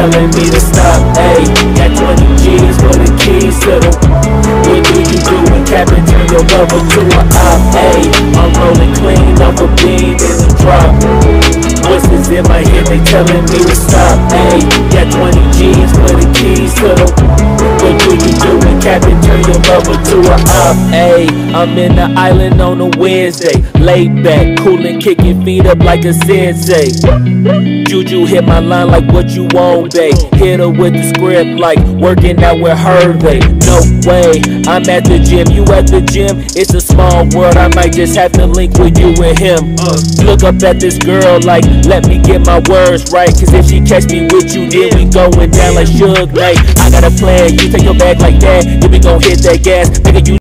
telling me to stop. Ayy, got 20 G's for the keys to the. What do you do when Captain turn your lover to an op? Ayy, I'm rolling clean off a bean in the drop. Voices in my head, they telling me to stop. Ayy, got 20 G's for the keys to the. What do you do when Captain turn your lover to an op? Ayy, I'm in the island on a Wednesday, laid back, coolin', kicking feet up like a sensei. Juju hit my line like what you want, babe. Hit her with the script like working out with Hervey. No way, I'm at the gym, you at the gym. It's a small world, I might just have to link with you and him. Look up at this girl like, let me get my words right. Cause if she catch me with you, then we going down like Suge Knight. I got a plan, you take your bag like that, then we gon' hit that gas. Nigga, you